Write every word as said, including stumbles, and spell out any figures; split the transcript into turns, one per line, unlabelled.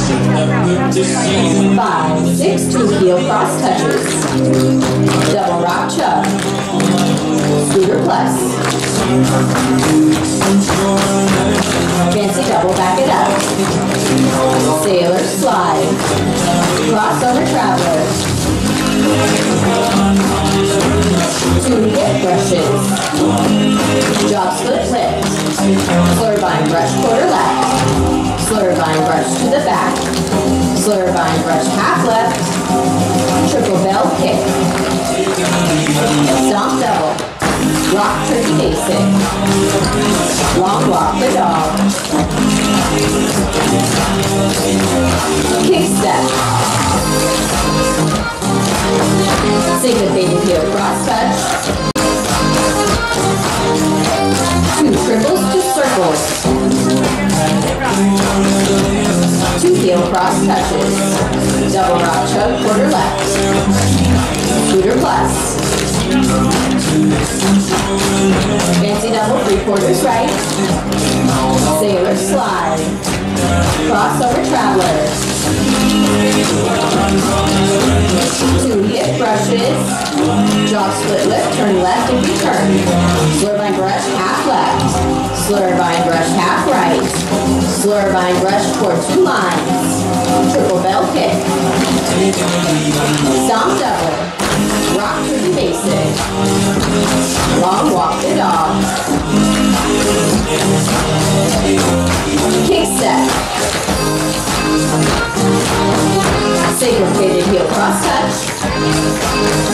Five, six, two heel cross touches. Double rock chub. Scooter plus. Fancy double, back it up. Sailor slide. Crossover traveler. Two hip brushes. Drop split lift. Slur vine brush quarter left. Slur vine brush to the back. Slur vine brush half left. Triple bell kick. Stomp double. Rock turkey basic. Long walk the dog. Kick step. Syncopated heel cross touch. Two triples to circles. Two heel cross touches. Double rock chub quarter left. Scooter plus. Fancy double three quarters right. Sailor slide. Crossover traveler. Two hip brushes. Drop split lift, turn left and return. Slur vine brush half left. Slur vine brush half right. Slur vine brush toward two lines. Triple bell kick. Stomp double. Rock turkey basic. Long walk the dog. Kick step. Syncopated heel cross touch.